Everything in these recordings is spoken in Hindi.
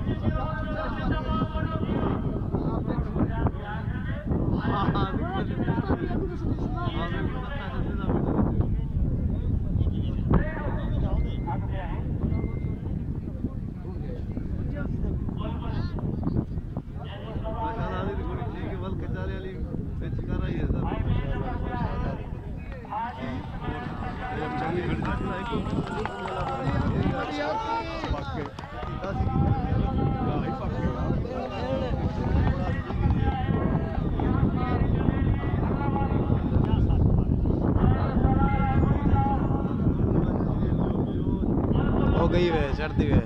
हो गई वे चढ़ती वे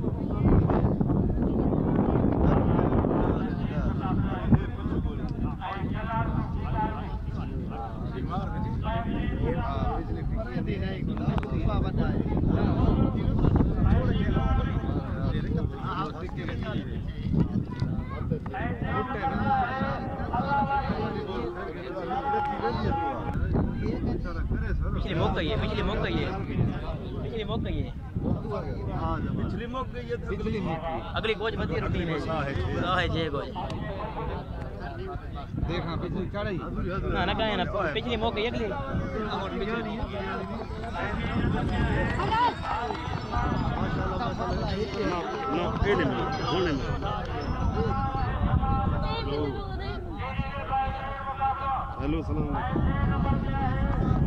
पिछली मुक गई है, पिछली मुक गई है, पिछली मुक गई है, पिछली मुक गई है, पिछली अगली गोज बची रूटीन है, है जे गोज देखा पिछली चढ़ी ना ना कहे ना पिछली मुक गई अगली हेलो सलाम